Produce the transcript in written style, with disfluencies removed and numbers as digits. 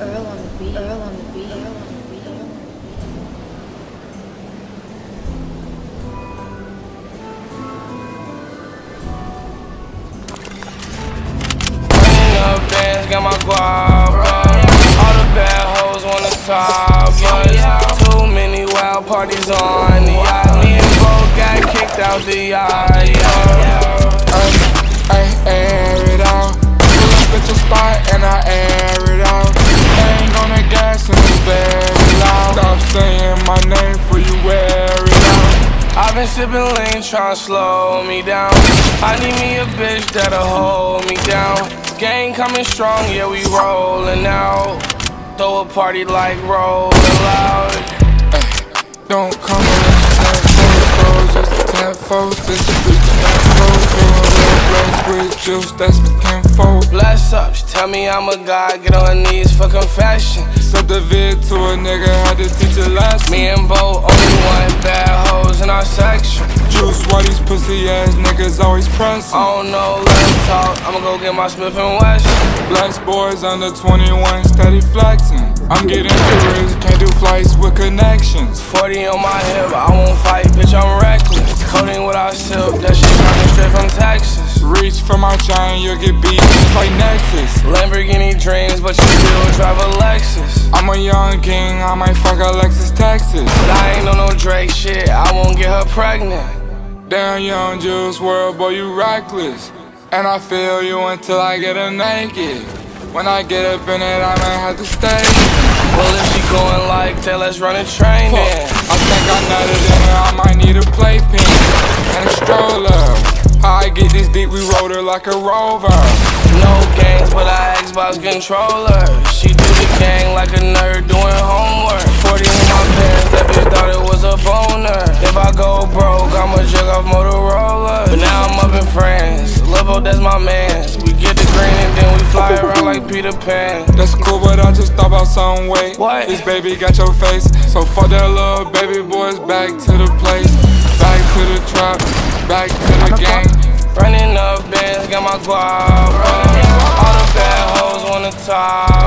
Earl on the beat. Earl on the beat. Earl on the beat. Running up bands, got my guap up. All the bad hoes wanna top us. Too many wild parties on the yacht. Me and Bo got kicked out the yacht. Air it out. Pull up at your spot and I air it out. Ain't gonna gas and it's very loud. Stop saying my name before you wear it out. I've been sipping lean, tryna slow me down. I need me a bitch that'll hold me down. Gang coming strong, yeah, we rollin' out. Throw a party like rollin' loud. Don't come unless you tenfold, just tenfold. Since you reach the tenfold, fill a little glass with juice, that's my tenfold. Bless up, she tell me I'm a god, get on her knees for confession. Sent the vid to a nigga, had to teach a lesson. Me and Bo, only one bad hoes in our section. Juice, why these pussy ass niggas always pressing? I don't know, let's talk, I'ma go get my Smith & Wesson. Blacks boys under 21, steady flexing. I'm getting curious, can't do flights with connections. 40 on my hip, I won't fight, bitch, I'm reckless. Codeine without silk, that shit coming straight from Texas. Reach for my chain, you'll get beat just like Nexus. Lamborghini dreams, but you still drive a Lexus. I'm a young king, I might fuck Alexis, Texas. But I ain't on no Drake shit, I won't get her pregnant. Damn young Juice WRLD, boy you reckless. And I feel you until I get her naked. When I get up in it, I might have to stay. Well, if she going like that, let's run a train then. I think I nutted in her, I might need a playpen and a stroller. How I get this deep, we rode her like a rover. No games, but I Xbox controller. She do the gang like a nerd doing homework. 40 in my pants, that bitch thought it was a boner. If I go broke, I'ma jug off Motorola. But now I'm up in France, Lil' Bo, that's my mans. We get the green and then we fly around like Peter Pan. That's cool, but I just thought about some weight. What? This baby got your face, so fuck that little baby boys. Back to the place, back to the trap, back to the gang. Running up bands, got my guap up. All the bad hoes wanna talk